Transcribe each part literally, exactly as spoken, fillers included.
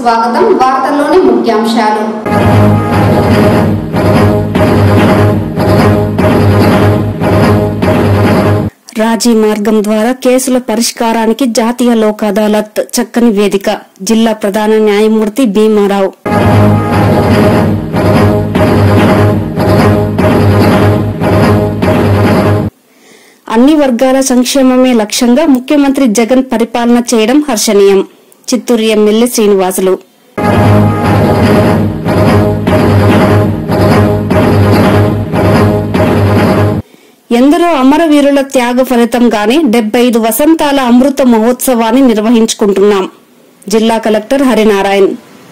స్వాగతం. వార్తల్లోని ముఖ్యాంశాలు. రాజీ మార్గం ద్వారా కేసుల పరిష్కారానికి జాతీయ లోక్ అదాలత్ చక్కని వేదిక. జిల్లా ప్రధాన న్యాయమూర్తి భీమారావు. అన్ని వర్గాల సంక్షేమమే లక్ష్యంగా ముఖ్యమంత్రి జగన్ పరిపాలన చేయడం హర్షణీయం. చిత్తూరు ఎమ్మెల్యే శ్రీనివాసులు. ఎందరో అమరవీరుల త్యాగ ఫలితంగానే డెబ్బై ఐదు వసంతాల అమృత మహోత్సవాన్ని నిర్వహించుకుంటున్నాం. జిల్లా కలెక్టర్ హరినారాయణ్.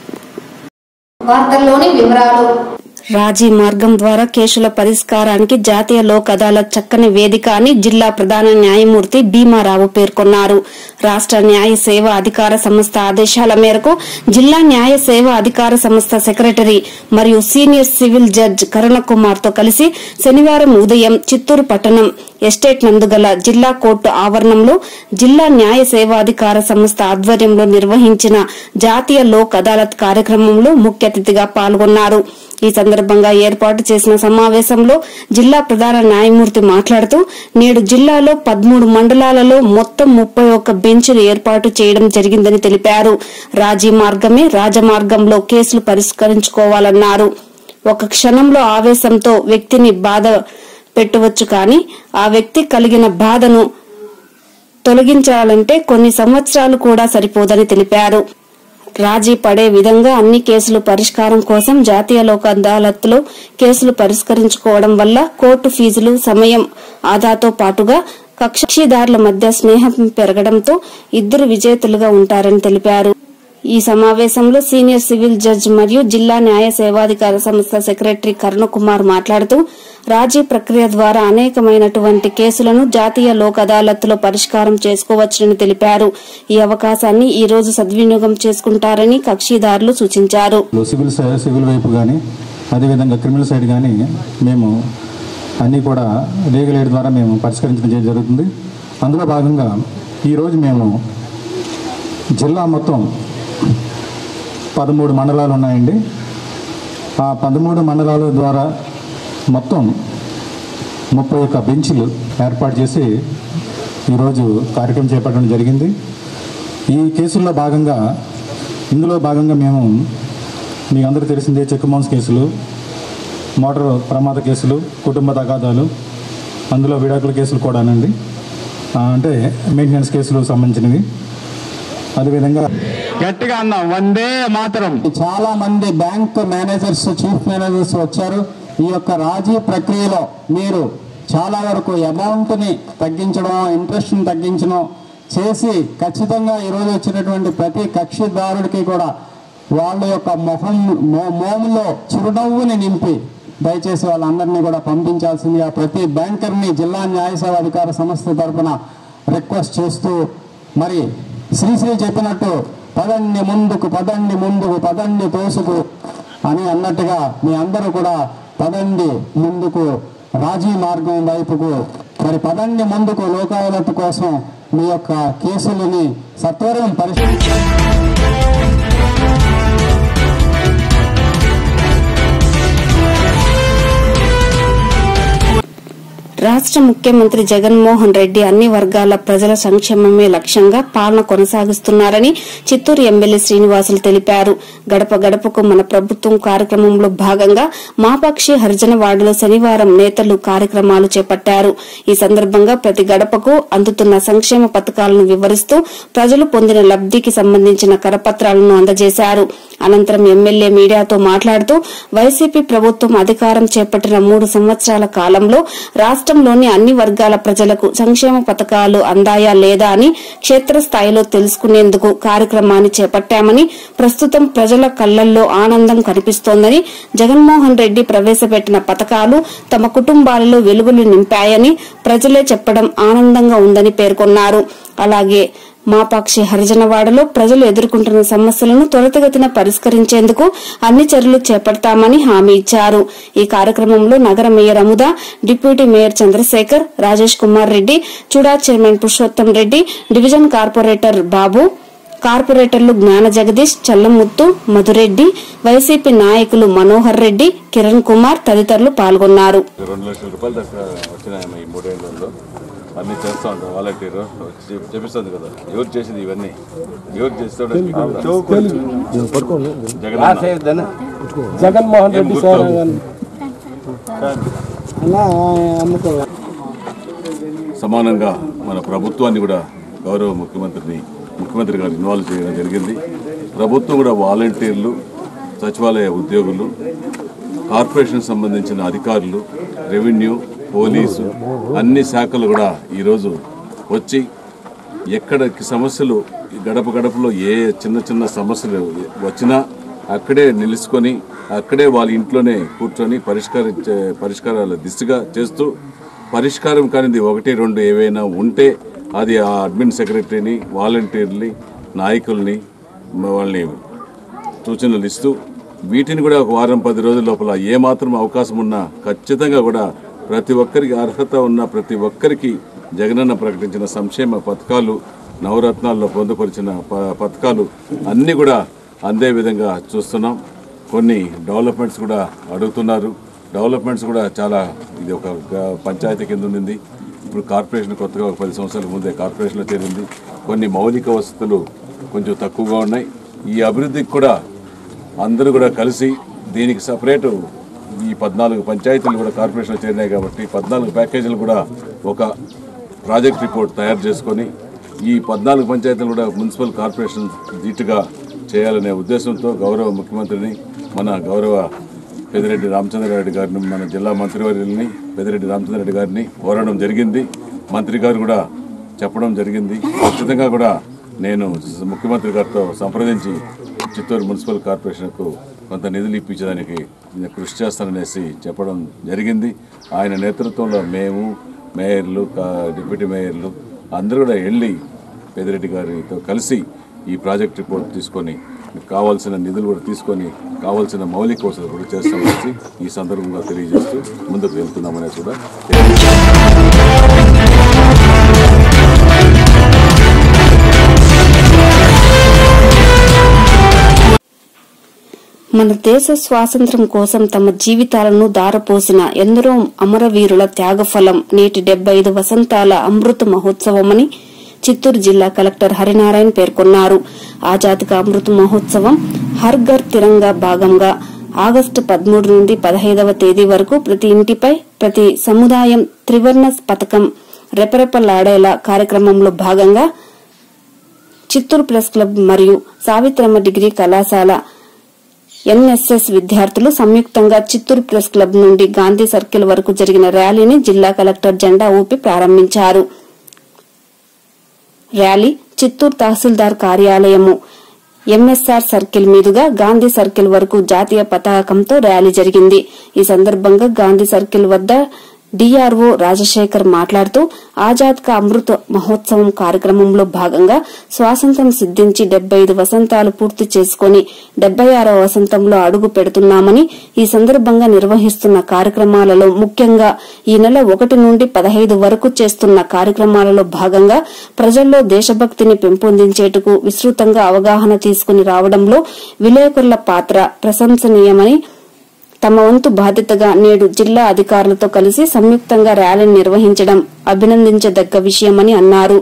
వార్తల్లోని వివరాలు. రాజీ మార్గం ద్వారా కేసుల పరిష్కారానికి జాతీయ లోక్ అదాలత్ చక్కని వేదిక అని జిల్లా ప్రధాన న్యాయమూర్తి భీమారావు పేర్కొన్నారు. రాష్ట న్యాయ సేవ అధికార సంస్థ ఆదేశాల మేరకు జిల్లా న్యాయ సేవ అధికార సంస్థ సెక్రటరీ మరియు సీనియర్ సివిల్ జడ్జ్ కరుణకుమార్ తో కలిసి శనివారం ఉదయం చిత్తూరు పట్టణం ఎస్టేట్ నందుగల జిల్లా కోర్టు ఆవరణంలో జిల్లా న్యాయ సేవాధికార సంస్థ ఆధ్వర్యంలో నిర్వహించిన జాతీయ లోక్ అదాలత్ కార్యక్రమంలో ముఖ్య అతిథిగా పాల్గొన్నారు. ఈ సందర్భంగా ఏర్పాటు చేసిన సమావేశంలో జిల్లా ప్రధాన న్యాయమూర్తి మాట్లాడుతూ నేడు జిల్లాలో పదమూడు మండలాలలో మొత్తం ముప్పై ఒక్క బెంచ్లు ఏర్పాటు చేయడం జరిగిందని తెలిపారు. రాజీ మార్గమే రాజమార్గంలో కేసులు పరిష్కరించుకోవాలన్నారు. ఒక క్షణంలో ఆవేశంతో వ్యక్తిని బాధ పెట్టవచ్చు, కానీ ఆ వ్యక్తి కలిగిన బాధను తొలగించాలంటే కొన్ని సంవత్సరాలు కూడా సరిపోదని తెలిపారు. రాజీ పడే విధంగా అన్ని కేసులు పరిష్కారం కోసం జాతీయ లోక్ అదాలత్లో కేసులు పరిష్కరించుకోవడం వల్ల కోర్టు ఫీజులు సమయం ఆదాతో పాటుగా కక్షిదారుల మధ్య స్నేహం పెరగడంతో ఇద్దరు విజేతలుగా ఉంటారని తెలిపారు. ఈ సమావేశంలో సీనియర్ సివిల్ జడ్జ్ మరియు జిల్లా న్యాయ సేవాధికార సంస్థ సెక్రటరీ కరుణకుమార్ మాట్లాడుతూ రాజీ ప్రక్రియ ద్వారా అనేకమైనటువంటి కేసులను జాతీయ లోక్ అదాలత్ లో పరిష్కారం చేసుకోవచ్చని తెలిపారు. ఈ అవకాశాన్ని ఈ రోజు సద్వినియోగం చేసుకుంటారని కక్షిదారులు సూచించారు. సివిల్ సివిల్ వైపు గానీ అదేవిధంగా క్రిమినల్ సైడ్ గానీ మేము అన్ని కూడా లీగల్ ఎయిడ్ ద్వారా మేము పరిష్కరించడం జరుగుతుంది. అందులో భాగంగా ఈరోజు మేము జిల్లా మొత్తం పదమూడు మండలాలు ఉన్నాయండి. ఆ పదమూడు మండలాల ద్వారా మొత్తం ముప్పై ఒక్క బెంచ్లు ఏర్పాటు చేసి ఈరోజు కార్యక్రమం చేపట్టడం జరిగింది. ఈ కేసుల్లో భాగంగా ఇందులో భాగంగా మేము మీకు అందరూ తెలిసిందే చెక్ బౌన్స్ కేసులు, మోటార్ ప్రమాద కేసులు, కుటుంబ తగాదాలు, అందులో విడాకుల కేసులు కూడానండి, అంటే మెయింటెనెన్స్ కేసులు సంబంధించినవి. అదేవిధంగా గట్టిగా అన్నాం వందే మాతరం. చాలా మంది బ్యాంక్ మేనేజర్స్, చీఫ్ మేనేజర్స్ వచ్చారు. ఈ యొక్క రాజీ ప్రక్రియలో మీరు చాలా వరకు అమౌంట్ని తగ్గించడం, ఇంట్రెస్ట్ని తగ్గించడం చేసి ఖచ్చితంగా ఈరోజు వచ్చినటువంటి ప్రతి కక్షిదారుడికి కూడా వాళ్ళ యొక్క మొహం మోములో చిరునవ్వుని నింపి దయచేసి వాళ్ళందరినీ కూడా పంపించాల్సిందిగా ప్రతి బ్యాంకర్ని జిల్లా న్యాయ సేవ అధికార సంస్థ తరఫున రిక్వెస్ట్ చేస్తూ, మరి శ్రీశ్రీ చెప్పినట్టు పదండి ముందుకు, పదండి ముందుకు, పదండి తోసుకు అని అన్నట్టుగా మీ అందరూ కూడా పదండి ముందుకు, రాజీ మార్గం వైపుకు, మరి పదండి ముందుకు లోక్ అదాలత్ కోసం మీ యొక్క కేసులని సత్వరం పరిశీలించి రాష్ట్ర ముఖ్యమంత్రి జగన్మోహన్ రెడ్డి అన్ని వర్గాల ప్రజల సంక్షేమమే లక్ష్యంగా పాలన కొనసాగిస్తున్నారని చిత్తూరు ఎమ్మెల్యే శ్రీనివాసులు తెలిపారు. గడప గడపకు మన ప్రభుత్వం కార్యక్రమంలో భాగంగా మాపాక్షి హరిజన వార్డులో శనివారం నేతలు కార్యక్రమాలు చేపట్టారు. ఈ సందర్భంగా ప్రతి గడపకు అందుతున్న సంక్షేమ పథకాలను వివరిస్తూ ప్రజలు పొందిన లబ్దికి సంబంధించిన కరపత్రాలను అందజేశారు. అనంతరం ఎమ్మెల్యే మీడియాతో మాట్లాడుతూ వైసీపీ ప్రభుత్వం అధికారం చేపట్టిన మూడు సంవత్సరాల కాలంలో రాష్ట్రంలోని అన్ని వర్గాల ప్రజలకు సంక్షేమ పథకాలు అందాయా లేదా అని క్షేత్రస్థాయిలో తెలుసుకునేందుకు కార్యక్రమాన్ని చేపట్టామని, ప్రస్తుతం ప్రజల కళ్లల్లో ఆనందం కనిపిస్తోందని, జగన్మోహన్ రెడ్డి ప్రవేశపెట్టిన పథకాలు తమ కుటుంబాలలో వెలుగులు నింపాయని ప్రజలే చెప్పడం ఆనందంగా ఉందని పేర్కొన్నారు. అలాగే మాపాక్షి హరిజనవాడలో ప్రజలు ఎదుర్కొంటున్న సమస్యలను త్వరితగతిన పరిష్కరించేందుకు అన్ని చర్యలు చేపడతామని హామీ ఇచ్చారు. ఈ కార్యక్రమంలో నగర mayor Amuda, deputy mayor Chandrasekhar, Rajesh Kumar Reddy, Chuda chairman Purushottam Reddy, division corporator Babu, కార్పొరేటర్లు జ్ఞాన జగదీష్, చల్లముత్తు, మధురెడ్డి, వైసీపీ నాయకులు మనోహర్ రెడ్డి, కిరణ్ కుమార్ తదితరులు పాల్గొన్నారు. రెండు లక్షల రూపాయలు దాకా వచ్చినాయమ్మా ఈ మూడేళ్లలో. అన్ని చేస్తూ ఉంటారు వాలంటీర్ చేపిస్తుంది కదా. ఎవరు చేసింది ఇవన్నీ? ఎవరు చేస్తాడు? జగన్మోహన్ రెడ్డి సార్. సమానంగా మన ప్రభుత్వాన్ని కూడా గౌరవ ముఖ్యమంత్రిని ముఖ్యమంత్రి గారు ఇన్వాల్వ్ చేయడం జరిగింది. ప్రభుత్వం కూడా వాలంటీర్లు, సచివాలయ ఉద్యోగులు, కార్పొరేషన్ సంబంధించిన అధికారులు, రెవెన్యూ, పోలీసు అన్ని శాఖలు కూడా ఈరోజు వచ్చి ఎక్కడ సమస్యలు గడప గడపలో ఏ చిన్న చిన్న సమస్యలు వచ్చినా అక్కడే నిలుచుకొని అక్కడే వాళ్ళ ఇంట్లోనే కూర్చొని పరిష్కరించే పరిష్కారాల దిశగా చేస్తూ, పరిష్కారం కానిది ఒకటి రెండు ఏవైనా ఉంటే అది ఆ అడ్మిన్ సెక్రటరీని, వాలంటీర్ని, నాయకుల్ని వాళ్ళని సూచనలు ఇస్తూ వీటిని కూడా ఒక వారం పది రోజుల లోపల ఏమాత్రం అవకాశం ఉన్నా ఖచ్చితంగా కూడా ప్రతి ఒక్కరికి అర్హత ఉన్న ప్రతి ఒక్కరికి జగనన్న ప్రకటించిన సంక్షేమ పథకాలు, నవరత్నాల్లో పొందుపరిచిన పథకాలు అన్నీ కూడా అందే విధంగా చూస్తున్నాం. కొన్ని డెవలప్మెంట్స్ కూడా అడుగుతున్నారు. డెవలప్మెంట్స్ కూడా చాలా, ఇది ఒక పంచాయతీ కింద ఉంది. ఇప్పుడు కార్పొరేషన్ కొత్తగా ఒక పది సంవత్సరాల ముందే కార్పొరేషన్లో చేరింది. కొన్ని మౌలిక వసతులు కొంచెం తక్కువగా ఉన్నాయి. ఈ అభివృద్ధికి కూడా అందరూ కూడా కలిసి దీనికి సపరేటు ఈ పద్నాలుగు పంచాయతీలు కూడా కార్పొరేషన్లో చేరినాయి కాబట్టి పద్నాలుగు ప్యాకేజీలు కూడా ఒక ప్రాజెక్ట్ రిపోర్ట్ తయారు చేసుకొని ఈ పద్నాలుగు పంచాయతీలు కూడా మున్సిపల్ కార్పొరేషన్ ధీటుగా చేయాలనే ఉద్దేశంతో గౌరవ ముఖ్యమంత్రిని, మన గౌరవ పెద్దిరెడ్డి రామచంద్రారెడ్డి గారిని, మన జిల్లా మంత్రివర్యుల్ని పెద్దిరెడ్డి రామచంద్రారెడ్డి గారిని కోరడం జరిగింది. మంత్రి గారు కూడా చెప్పడం జరిగింది. ఖచ్చితంగా కూడా నేను ముఖ్యమంత్రి గారితో సంప్రదించి చిత్తూరు మున్సిపల్ కార్పొరేషన్కు కొంత నిధులు ఇప్పించడానికి కృషి చేస్తాననేసి చెప్పడం జరిగింది. ఆయన నేతృత్వంలో మేము, మేయర్లు, డిప్యూటీ మేయర్లు అందరూ కూడా వెళ్ళి పెద్దిరెడ్డి గారితో కలిసి ఈ ప్రాజెక్ట్ రిపోర్ట్ తీసుకొని కావాల్సిన నిధులు కూడా తీసుకొని కావాల్సిన మౌలిక వసతులు కూడా చేస్తామనేసి ఈ సందర్భంగా తెలియజేస్తూ ముందుకు వెళ్తున్నామనేసి కూడా మన దేశ స్వాతంత్ర్యం కోసం తమ జీవితాలను దారపోసిన ఎందరో అమరవీరుల త్యాగఫలం నేటి డెబ్బై ఐదు వసంతాల అమృత మహోత్సవమని చిత్తూరు జిల్లా కలెక్టర్ హరినారాయణ పేర్కొన్నారు. ఆజాద్ కా అమృత మహోత్సవం హర్ ఘర్ తిరంగా భాగంగా ఆగస్టు పదమూడు నుండి పదహైదవ తేదీ వరకు ప్రతి ఇంటిపై ప్రతి సముదాయం త్రివర్ణ పథకం రెపరెపలాడేలా కార్యక్రమంలో భాగంగా చిత్తూరు ప్రెస్ క్లబ్ మరియు సావిత్రమ్మ డిగ్రీ కళాశాల ఎన్ఎస్ఎస్ విద్యార్థులు సంయుక్తంగా చిత్తూరు ప్రెస్ క్లబ్ నుండి గాంధీ సర్కిల్ వరకు జరిగిన ర్యాలీని జిల్లా కలెక్టర్ జెండా ఊపి ప్రారంభించారు. ర్యాలీ చిత్తూరు తహసీల్దార్ కార్యాలయము ఎంఎస్ఆర్ సర్కిల్ మీదుగా గాంధీ సర్కిల్ వరకు జాతీయ పతాకంతో ర్యాలీ జరిగింది. ఈ సందర్భంగా గాంధీ సర్కిల్ వద్ద డిఆర్ఓ రాజశేఖర్ మాట్లాడుతూ ఆజాద్ కా అమృత మహోత్సవం కార్యక్రమంలో భాగంగా స్వాతంత్ర్యం సిద్ధించి డెబ్బై ఐదు వసంతాలు పూర్తి చేసుకుని డెబ్బై ఆరవ వసంతంలో అడుగు పెడుతున్నామని, ఈ సందర్భంగా నిర్వహిస్తున్న కార్యక్రమాలలో ముఖ్యంగా ఈ నెల ఒకటి నుండి పదహైదు వరకు చేస్తున్న కార్యక్రమాలలో భాగంగా ప్రజల్లో దేశభక్తిని పెంపొందించేందుకు విస్తృతంగా అవగాహన తీసుకుని రావడంలో విలేకరుల పాత్ర ప్రశంసనీయమని, తమ వంతు బాధ్యతగా నేడు జిల్లా అధికారులతో కలిసి సంయుక్తంగా ర్యాలీని నిర్వహించడం అభినందించదగ్గ విషయమని అన్నారు.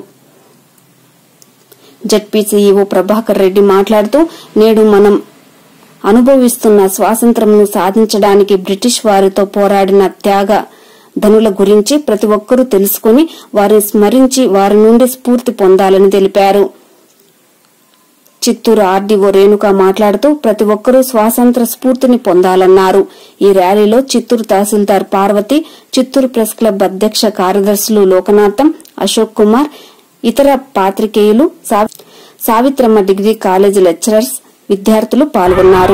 జెడ్పీ సీఈఓ ప్రభాకర్ రెడ్డి మాట్లాడుతూ నేడు మనం అనుభవిస్తున్న స్వాతంత్ర్యంను సాధించడానికి బ్రిటిష్ వారితో పోరాడిన త్యాగ ధనుల గురించి ప్రతి ఒక్కరూ తెలుసుకుని వారిని స్మరించి వారి నుండి స్ఫూర్తి పొందాలని తెలిపారు. చిత్తూరు ఆర్డీఓ రేణుక మాట్లాడుతూ ప్రతి ఒక్కరూ స్వాతంత్ర స్ఫూర్తిని పొందాలన్నారు. ఈ ర్యాలీలో చిత్తూరు తహసీల్దార్ పార్వతి, చిత్తూరు ప్రెస్ క్లబ్ అధ్యక్ష కార్యదర్శులు లోకనాథం, అశోక్ కుమార్, ఇతర పాత్రికేయులు, సావిత్రమ్మ డిగ్రీ కాలేజీ లెక్చరర్స్, విద్యార్థులు పాల్గొన్నారు.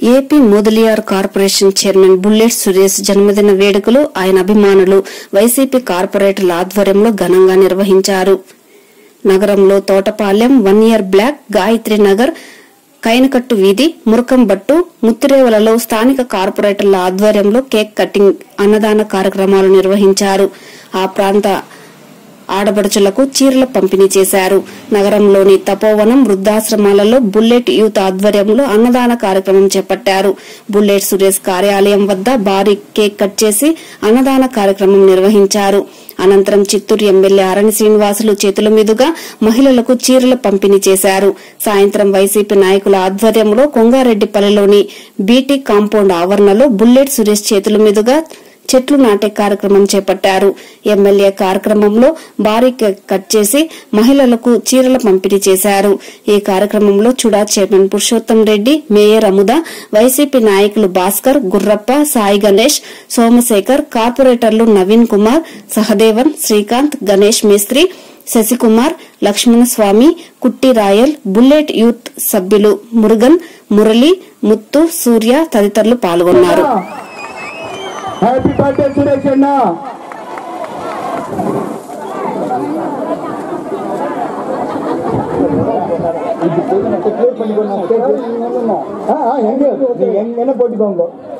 AP Mudaliar corporation chairman bullet Suresh జన్మదిన వేడుకలు ఆయన అభిమానులు వైసీపీ కార్పొరేటర్ల ఆధ్వర్యంలో ఘనంగా నిర్వహించారు. నగరంలో Thotapalem, one year block, Gayatri Nagar, Kainakattu వీధి, మురకంబట్టు, ముత్తిరేవలలో స్థానిక కార్పొరేటర్ల ఆధ్వర్యంలో కేక్ కటింగ్, అన్నదాన కార్యక్రమాలు నిర్వహించారు. ఆ ప్రాంత ఆడబడుచులకు చీరల పంపిణీ చేశారు. నగరంలోని తపోవనం, వృద్ధాశ్రమాలలో బుల్లెట్ యూత్ ఆధ్వర్యంలో అన్నదాన కార్యక్రమం చేపట్టారు. బుల్లెట్ సురేష్ కార్యాలయం వద్ద భారీ కేక్ కట్ చేసి అన్నదాన కార్యక్రమం నిర్వహించారు. అనంతరం చిత్తూరు ఎమ్మెల్యే అరణి శ్రీనివాసులు చేతుల మీదుగా మహిళలకు చీరల పంపిణీ చేశారు. సాయంత్రం వైసీపీ నాయకుల ఆధ్వర్యంలో కొంగారెడ్డిపల్లిలోని బీటీ కాంపౌండ్ ఆవరణలో బుల్లెట్ సురేష్ చేతుల మీదుగా చెట్లు నాటే కార్యక్రమం చేపట్టారు. ఎమ్మెల్యే కార్యక్రమంలో భారీ కేక్ కట్ చేసి మహిళలకు చీరల పంపిణీ చేశారు. ఈ కార్యక్రమంలో Chuda chairman Purushottam Reddy, mayor Amuda, YCP నాయకులు భాస్కర్, గుర్రప్ప, సాయి గణేష్, సోమశేఖర్, కార్పొరేటర్లు నవీన్ కుమార్, సహదేవన్, శ్రీకాంత్, గణేష్ మేస్త్రి, శశికుమార్, లక్ష్మణస్వామి, కుట్టి రాయల్, బుల్లెట్ యూత్ సభ్యులు మురుగన్, మురళి, ముత్తు, సూర్య తదితరులు పాల్గొన్నారు. హ్యాపీ బర్త్డే సురేష్ అన్న. என்ன போட்டுக்கோங்க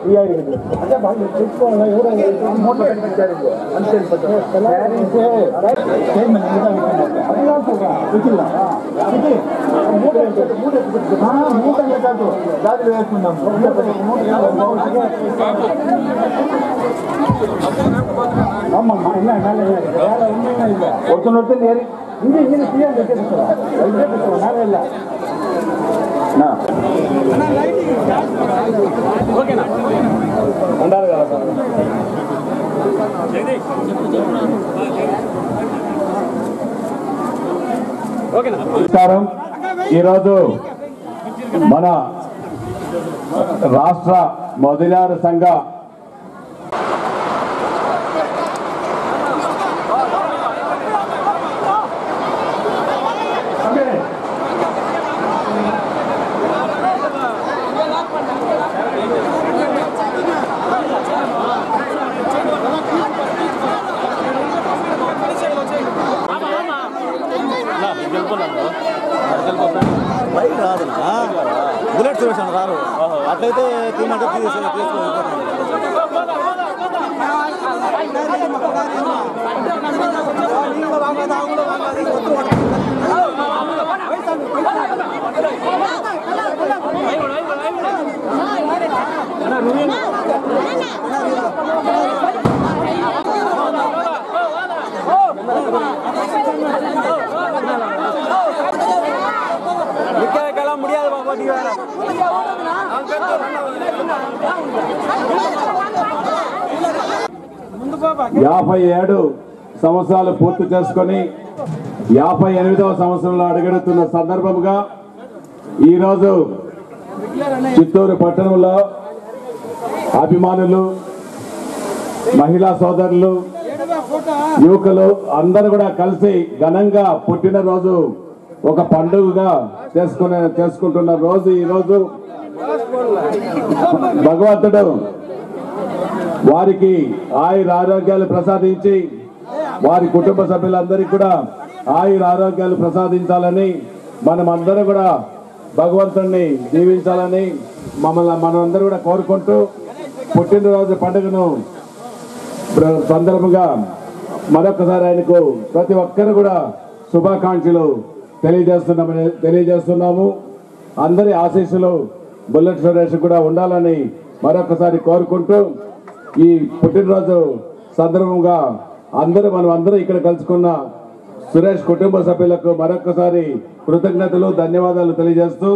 ஆமாம்மா என்ன ஒருத்தன் ஒருத்தன் ஏறி இங்கே இங்கே சீஎம் நேரம் இல்லை నమస్కారం. ఈరోజు మన రాష్ట్ర మొదలారు సంఘ బుల్లెట్ సురేష్ అని రారు, అట్లయితే తీమంటే తీసుకో. முடியாது பாப்பா. యాభై ఏడు సంవత్సరాలు పూర్తి చేసుకొని యాభై ఎనిమిదవ సంవత్సరంలో అడుగెడుతున్న సందర్భంగా ఈరోజు చిత్తూరు పట్టణంలో అభిమానులు, మహిళా సోదరులు, యువకులు అందరూ కూడా కలిసి ఘనంగా పుట్టినరోజు ఒక పండుగగా చేసుకునే చేసుకుంటున్న రోజు ఈ రోజు. భగవంతుడు వారికి ఆయుర ఆరోగ్యాలు ప్రసాదించి వారి కుటుంబ సభ్యులందరికీ కూడా ఆయుర ఆరోగ్యాలు ప్రసాదించాలని మనం అందరూ కూడా భగవంతుడిని దీవించాలని మమ్మల్ని మనందరూ కూడా కోరుకుంటూ పుట్టినరోజు పండుగను సందర్భంగా మరొకసారి ఆయనకు ప్రతి ఒక్కరు కూడా శుభాకాంక్షలు తెలియజేస్తున్నామని తెలియజేస్తున్నాము. అందరి ఆశీస్సులు బుల్లెట్ సురేష్ కూడా ఉండాలని మరొకసారి కోరుకుంటూ ఈ పుట్టినరోజు సందర్భంగా అందరూ మనం అందరూ ఇక్కడ కలుసుకున్న సురేష్ కుటుంబ సభ్యులకు మరొకసారి కృతజ్ఞతలు, ధన్యవాదాలు తెలియజేస్తూ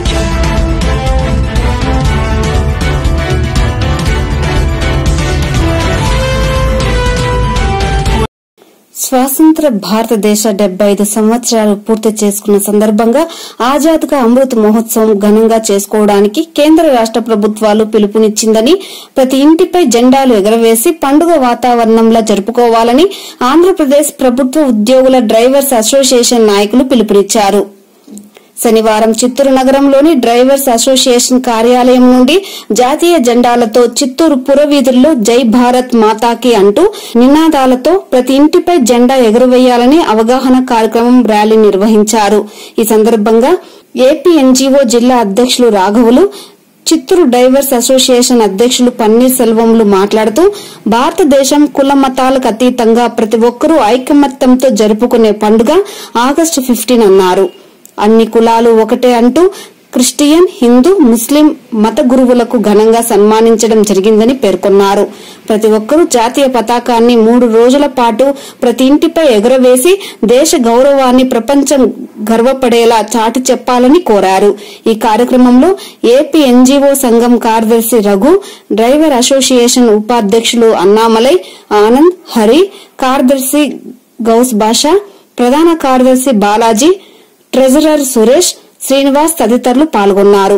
స్వాతంత్ర భారతదేశ డెబ్బై ఐదు సంవత్సరాలు పూర్తి చేసుకున్న సందర్భంగా ఆజాద్ కా అమృత్ మహోత్సవం ఘనంగా చేసుకోవడానికి కేంద్ర రాష్ట ప్రభుత్వాలు పిలుపునిచ్చిందని, ప్రతి ఇంటిపై జెండాలు ఎగరవేసి పండుగ వాతావరణంలో జరుపుకోవాలని ఆంధ్రప్రదేశ్ ప్రభుత్వ ఉద్యోగుల డ్రైవర్స్ అసోసియేషన్ నాయకులు పిలుపునిచ్చారు. శనివారం చిత్తూరు నగరంలోని డ్రైవర్స్ అసోసియేషన్ కార్యాలయం నుండి జాతీయ జెండాలతో చిత్తూరు పురవీధుల్లో జై భారత్ మాతాకి అంటూ నినాదాలతో ప్రతి ఇంటిపై జెండా ఎగురవేయాలని అవగాహన కార్యక్రమం ర్యాలీ నిర్వహించారు. ఈ సందర్భంగా ఏపీ ఎన్జీఓ జిల్లా అధ్యక్షులు రాఘవులు, చిత్తూరు డ్రైవర్స్ అసోసియేషన్ అధ్యక్షులు పన్నీర్ సెల్వంలు మాట్లాడుతూ భారతదేశం కుల మతాలకు అతీతంగా ప్రతి ఒక్కరూ ఐకమత్యంతో జరుపుకునే పండుగ ఆగస్టు ఫిఫ్టీన్ అన్నారు. అన్ని కులాలు ఒకటే అంటూ క్రిస్టియన్, హిందూ, ముస్లిం మత గురువులకు ఘనంగా సన్మానించడం జరిగిందని పేర్కొన్నారు. ప్రతి ఒక్కరూ జాతీయ పతాకాన్ని మూడు రోజుల పాటు ప్రతి ఇంటిపై ఎగురవేసి దేశ గౌరవాన్ని ప్రపంచం గర్వపడేలా చాటి చెప్పాలని కోరారు. ఈ కార్యక్రమంలో ఏపీ ఎన్జీఓ సంఘం కార్యదర్శి రఘు, డ్రైవర్ అసోసియేషన్ ఉపాధ్యక్షులు అన్నామలై, ఆనంద్, హరి, కార్యదర్శి గౌస్ బాషా, ప్రధాన కార్యదర్శి బాలాజీ, ట్రెజరర్ సురేష్, శ్రీనివాస్ తదితరులు పాల్గొన్నారు.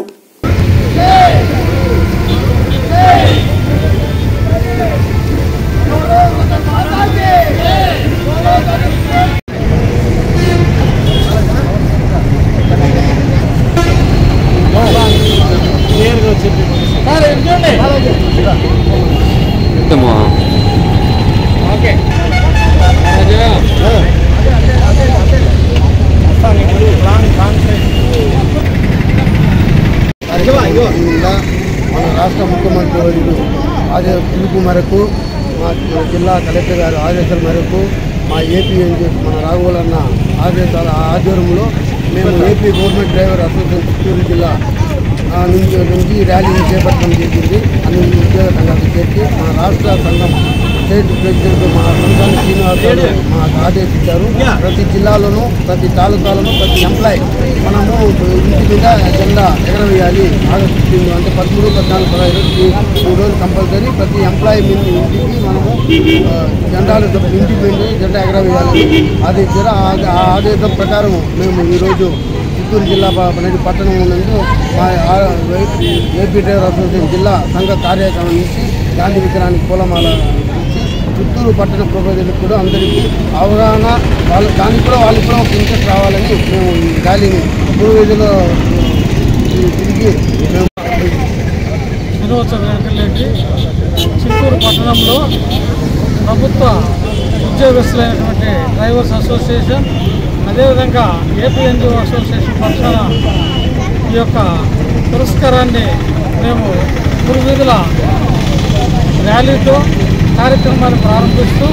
మన రాష్ట్ర ముఖ్యమంత్రి వర్యులు ఆదే పిలుపు మేరకు మా జిల్లా కలెక్టర్ గారు ఆదేశాల మేరకు మా ఏపీ మన రాఘవులన్న ఆదేశాల ఆధ్వర్యంలో మేము AP government driver association Chittoor జిల్లా నుంచి నుంచి ర్యాలీని చేపట్టడం జరిగింది. అన్ని ఉద్యోగ సంఘాలకు చేర్చి మన రాష్ట్ర సంఘం స్టేట్ ప్రెసిడెంట్ మా సంఘాన్ని శ్రీనివాసరావు మాకు ఆదేశించారు. ప్రతి జిల్లాలోనూ, ప్రతి తాలూకాలోనూ, ప్రతి ఎంప్లాయ్ మనము ఇంటి మీద జెండా ఎగరవేయాలి. ఆగస్టు ఫిఫ్టీన్ అంటే పదమూడు, పద్నాలుగు, పదహైదు మూడు రోజులు కంపల్సరీ ప్రతి ఎంప్లాయ్ మీద ఇంటికి మనము జెండాలు ఇంటి మీద జెండా ఎగరవేయాలి. ఆదేశారు. ఆ ఆదేశం ప్రకారం మేము ఈరోజు చిత్తూరు జిల్లా పట్టణం నందు మా ఏపీ డ్రైవర్ అసోసియేషన్ జిల్లా సంఘ కార్యక్రమం నుంచి గాంధీ విగ్రహానికి పూలమాల ఇచ్చి చిత్తూరు పట్టణ ప్రజలకు కూడా అందరికీ అవగాహన వాళ్ళు దానికి కూడా వాళ్ళకి కూడా ఒక ఇంట్రెస్ట్ రావాలని మేము ఈ ర్యాలీని మూడు వీధుల్లో తిరిగి మేము దినోత్సవ వేడుకలకి చిత్తూరు పట్టణంలో ప్రభుత్వ ఉద్యోగస్తులైనటువంటి డ్రైవర్స్ అసోసియేషన్, అదేవిధంగా ఏపీ ఎన్జీఓ అసోసియేషన్ పక్షాన ఈ యొక్క పురస్కారాన్ని మేము మూడు వీధుల ర్యాలీతో కార్యక్రమాన్ని ప్రారంభిస్తూ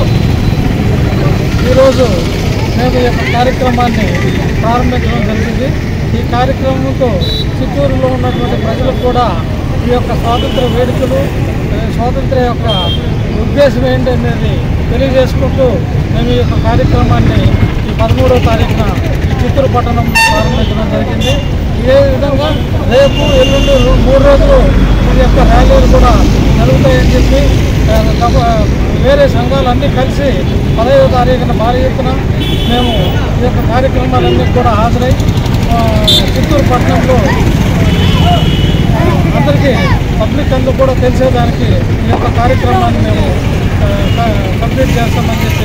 ఈరోజు మేము ఈ యొక్క కార్యక్రమాన్ని ప్రారంభించడం జరిగింది. ఈ కార్యక్రమంతో చిత్తూరులో ఉన్నటువంటి ప్రజలకు కూడా ఈ యొక్క స్వాతంత్ర వేడుకలు, స్వాతంత్ర యొక్క ఉద్దేశం ఏంటనేది తెలియజేసుకుంటూ మేము ఈ యొక్క కార్యక్రమాన్ని ఈ పదమూడవ తారీఖున ఈ చిత్తూరు పట్టణం ప్రారంభించడం జరిగింది. ఇదే విధంగా రేపు, ఎల్లుండి మూడు రోజులు ఈ యొక్క ర్యాలీలు కూడా జరుగుతాయని చెప్పి వేరే సంఘాలన్నీ కలిసి పదహైదవ తారీఖున భారీ ఎత్తున మేము ఈ యొక్క కార్యక్రమాలన్నీ కూడా హాజరై చిత్తూరు పట్టణంలో అందరికీ పబ్లిక్ అందరూ కూడా తెలిసేదానికి ఈ యొక్క కార్యక్రమాన్ని మేము కంప్లీట్ చేస్తామని చెప్పి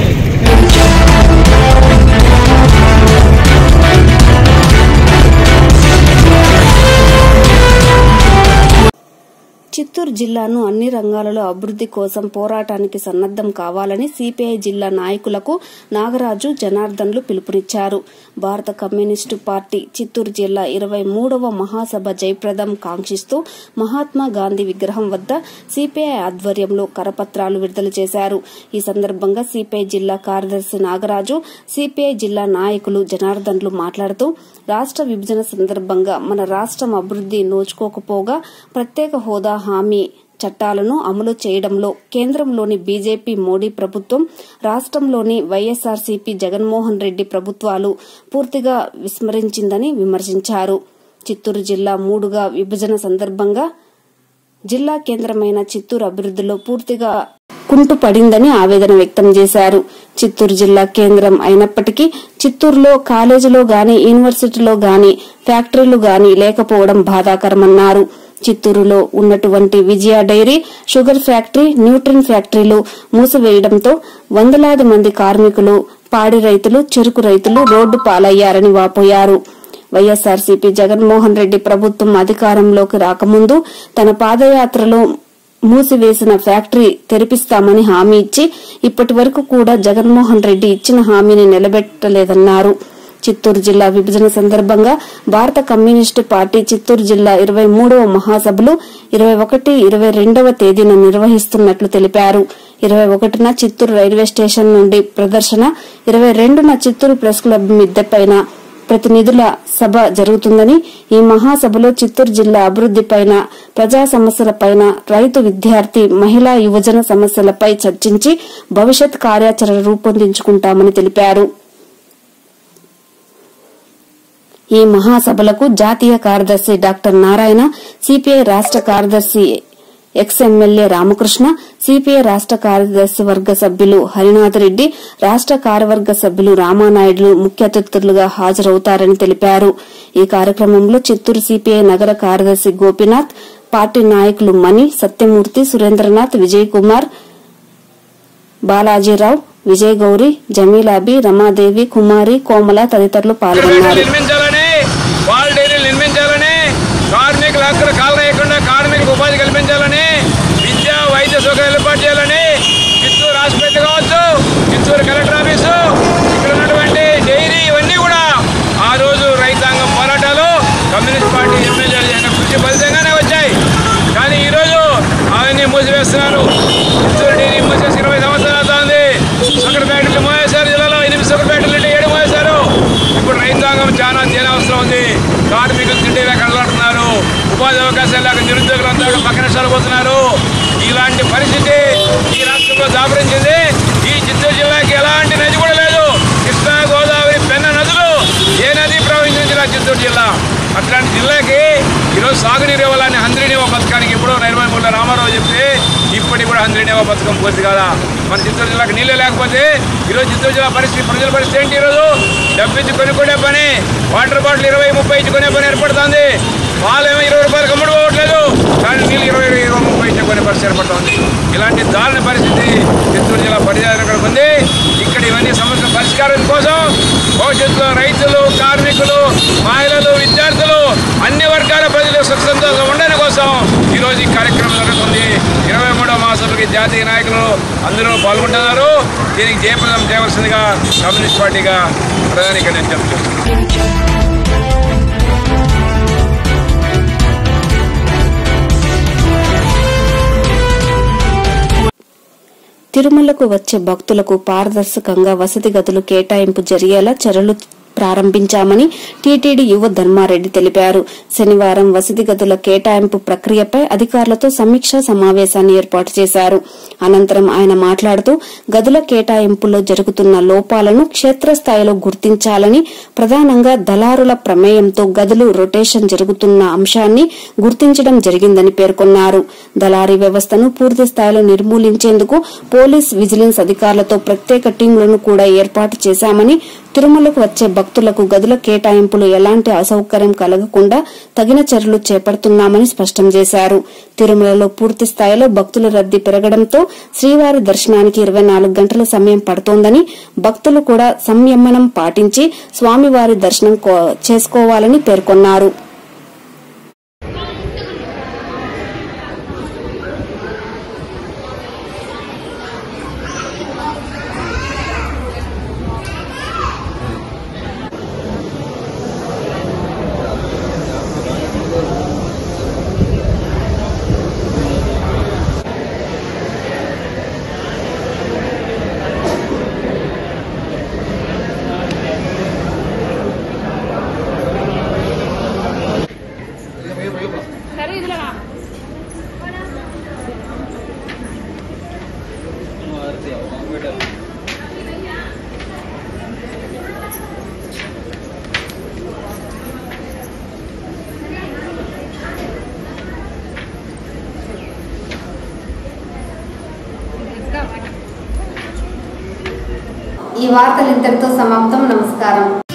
చిత్తూరు జిల్లాను అన్ని రంగాలలో అభివృద్ది కోసం పోరాటానికి సన్నద్దం కావాలని సిపిఐ జిల్లా నాయకులకు నాగరాజు, జనార్దన్లు పిలుపునిచ్చారు. భారత కమ్యూనిస్టు పార్టీ చిత్తూరు జిల్లా ఇరవై మూడవ మహాసభ జయప్రదం కాంక్షిస్తూ మహాత్మా గాంధీ విగ్రహం వద్ద సిపిఐ ఆధ్వర్యంలో కరపత్రాలు విడుదల చేశారు. ఈ సందర్భంగా సిపిఐ జిల్లా కార్యదర్శి నాగరాజు, సిపిఐ జిల్లా నాయకులు జనార్దన్లు మాట్లాడుతూ రాష్ట్ర విభజన సందర్భంగా మన రాష్ట్రం అభివృద్ది నోచుకోకపోగా ప్రత్యేక హోదా హామీ చట్టాలను అమలు చేయడంలో కేంద్రంలోని బీజేపీ మోడీ ప్రభుత్వం, రాష్ట్రంలోని వైఎస్ఆర్సీపీ జగన్మోహన్ రెడ్డి ప్రభుత్వాలు పూర్తిగా విస్మరించిందని విమర్శించారు. చిత్తూరు జిల్లా మూడుగా విభజన సందర్భంగా జిల్లా కేంద్రమైన చిత్తూరు అభివృద్దిలో పూర్తిగా కుంటుపడిందని ఆవేదన వ్యక్తం చేశారు. చిత్తూరు జిల్లా కేంద్రం అయినప్పటికీ చిత్తూరులో కాలేజీలో గాని, యూనివర్సిటీలో గాని, ఫ్యాక్టరీలు గాని లేకపోవడం బాధాకరమన్నారు. చిత్తూరులో ఉన్నటువంటి Vijaya dairy, sugar factory, Nutrine ఫ్యాక్టరీలు మూసివేయడంతో వందలాది మంది కార్మికులు, పాడి రైతులు, చెరుకు రైతులు రోడ్డు పాలయ్యారని వాపోయారు. వైఎస్ఆర్సీపీ జగన్మోహన్ రెడ్డి ప్రభుత్వం అధికారంలోకి రాకముందు తన పాదయాత్రలో మూసివేసిన ఫ్యాక్టరీ తెరిపిస్తామని హామీ ఇచ్చి ఇప్పటి వరకు కూడా జగన్మోహన్ రెడ్డి ఇచ్చిన హామీని నిలబెట్టలేదన్నారు. చిత్తూరు జిల్లా విభజన సందర్భంగా భారత కమ్యూనిస్టు పార్టీ చిత్తూరు జిల్లా ఇరవై మూడవ మహాసభలు ఇరవై ఒకటి ఇరవై రెండవ తేదీన నిర్వహిస్తున్నట్లు తెలిపారు. ఇరవై ఒకటిన చిత్తూరు రైల్వే స్టేషన్ నుండి ప్రదర్శన, ఇరవై రెండున చిత్తూరు ప్రెస్ క్లబ్ మిద్దెపైన ప్రతినిధుల సభ జరుగుతుందని, ఈ మహాసభలో చిత్తూరు జిల్లా అభివృద్దిపైన, ప్రజా సమస్యలపైన, రైతు, విద్యార్థి, మహిళా, యువజన సమస్యలపై చర్చించి భవిష్యత్ కార్యాచరణ రూపొందించుకుంటామని తెలిపారు. ఈ మహాసభలకు జాతీయ కార్యదర్శి డాక్టర్ నారాయణ, సిపిఐ రాష్ట కార్యదర్శి ఎక్స్ ఎమ్మెల్యే రామకృష్ణ, సిపిఐ రాష్ట కార్యదర్శి వర్గ సభ్యులు హరినాథ్ రెడ్డి, రాష్ట కార్యవర్గ సభ్యులు రామానాయుడులు ముఖ్య అతిథులుగా హాజరవుతారని తెలిపారు. ఈ కార్యక్రమంలో చిత్తూరు సిపిఐ నగర కార్యదర్శి గోపీనాథ్, పార్టీ నాయకులు మణి, సత్యమూర్తి, సురేంద్రనాథ్, విజయ్ కుమార్, బాలాజీరావు, విజయ్ గౌరి, జమీలాబి, రమాదేవి, కుమారి, కోమల తదితరులు పాల్గొన్నారు. కార్మికుల హక్కులు కాలనేయకుండా కార్మికులకు ఉపాధి కల్పించాలని, విద్యా వైద్య సౌకర్యాలు ఏర్పాటు చేయాలని చిత్తూరు ఆసుపత్రి కావచ్చు, చిత్తూరు కలెక్టర్ ఆఫీసు, ఇక్కడ ఉన్నటువంటి డైరీ ఇవన్నీ కూడా ఆ రోజు రైతాంగం పోరాటాలు కమ్యూనిస్ట్ పార్టీ ఎమ్మెల్యేలు చేసిన కృషి ఫలితంగానే వచ్చాయి. కానీ ఈరోజు అవన్నీ మూసివేస్తున్నారు. చిత్తూరు డైరీ మూసేసి ఇరవై సంవత్సరాలు అవుతుంది. షుగర్ ఫ్యాక్టరీలు మోసేశారు. జిల్లాలో ఎనిమిది షుగర్ ఫ్యాక్టరీలు ఏడు మోసేశారు. ఇప్పుడు రైతాంగం చాలా తీనవసరం ఉంది. కార్మికులు తిండి లేక కనబడుతున్నారు. ఉపాధి అవకాశాలు లేక నిరుద్యోగులంతా పక్కన పోతున్నారు. ఇలాంటి పరిస్థితి ఈ రాష్ట్రంలో దాపరించింది. ఈ చిత్తూరు జిల్లాకి ఎలాంటి నది కూడా లేదు. కృష్ణా, గోదావరి, పెన్న నదులు ఏ నది ప్రవహించిన జిల్లా చిత్తూరు జిల్లా. అట్లాంటి జిల్లాకి ఈరోజు సాగునీరు ఇవ్వాలని హంద్రీనివా పథకానికి ఇప్పుడు ఇరవై మూడులో రామారావు చెప్తే ఇప్పటికి కూడా హంద్రీనివా పథకం పూర్తి కాదా? మన చిత్తూరు జిల్లాకు నీళ్ళే లేకపోతే ఈరోజు చిత్తూరు జిల్లా పరిస్థితి, ప్రజల పరిస్థితి ఏంటి? ఈరోజు డబ్బిచ్చి కొనుక్కునే పని, వాటర్ బాటిల్ ఇరవై ముప్పై ఇచ్చి కొనే పని ఏర్పడుతుంది. పాలేమో ఇరవై రూపాయలకు అమ్ముడు పోవట్లేదు, కానీ నీళ్ళు ఇరవై ఇరవై ముప్పై ఇచ్చే కొనే పరిస్థితి ఏర్పడుతుంది. ఇలాంటి దారుణ పరిస్థితి చిత్తూరు జిల్లా పరిజాలకు ఉంది. ఇక్కడ ఇవన్నీ సమస్యల పరిష్కారం కోసం భవిష్యత్తులో రైతులు, కార్మికులు, మహిళలు, విద్యార్థులు, అన్ని వర్గాల ప్రజలు సుఖ సంతోషం ఉండని కోసం ఈరోజు ఈ కార్యక్రమం జరుగుతుంది. ఇరవై మూడవ మాసభకి జాతీయ నాయకులు అందరూ పాల్గొంటున్నారు. దీనికి జయప్రదం చేయవలసిందిగా కమ్యూనిస్ట్ పార్టీగా ప్రధానిగా నేను చెప్తున్నాను. తిరుమలకు వచ్చే భక్తులకు పారదర్శకంగా వసతి గదులు కేటాయింపు జరిగేలా చర్యలు ప్రారంభించామని టీటీడీ యువ ధర్మారెడ్డి తెలిపారు. శనివారం వసతి గదుల కేటాయింపు ప్రక్రియపై అధికారులతో సమీక్షా సమావేశాన్ని ఏర్పాటు చేశారు. అనంతరం ఆయన మాట్లాడుతూ గదుల కేటాయింపులో జరుగుతున్న లోపాలను క్షేత్రస్థాయిలో గుర్తించాలని, ప్రధానంగా దళారుల ప్రమేయంతో గదులు రొటేషన్ జరుగుతున్న అంశాన్ని గుర్తించడం జరిగిందని పేర్కొన్నారు. దళారీ వ్యవస్థను పూర్తి స్థాయిలో నిర్మూలించేందుకు పోలీస్, విజిలెన్స్ అధికారులతో ప్రత్యేక టీంలను కూడా ఏర్పాటు చేశామని, తిరుమలకు వచ్చే భక్తులకు గదుల కేటాయింపులు ఎలాంటి అసౌకర్యం కలగకుండా తగిన చర్యలు చేపడుతున్నామని స్పష్టం చేశారు. తిరుమలలో పూర్తి స్థాయిలో భక్తుల రద్దీ పెరగడంతో శ్రీవారి దర్శనానికి ఇరవై నాలుగు గంటల సమయం పడుతోందని, భక్తులు కూడా సంయమనం పాటించి స్వామివారి దర్శనం చేసుకోవాలని పేర్కొన్నారు. ఈ వార్తలు ఇంతటితో సమాప్తం. నమస్కారం.